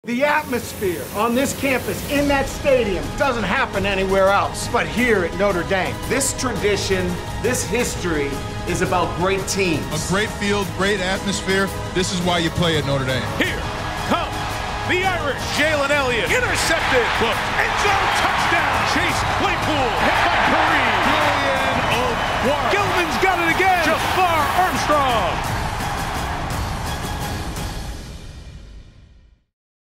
The atmosphere on this campus, in that stadium, doesn't happen anywhere else but here at Notre Dame. This tradition, this history is about great teams. A great field, great atmosphere. This is why you play at Notre Dame. Here come the Irish. Jalen Elliott intercepted. End zone touchdown. Chase Claypool hit by Perry.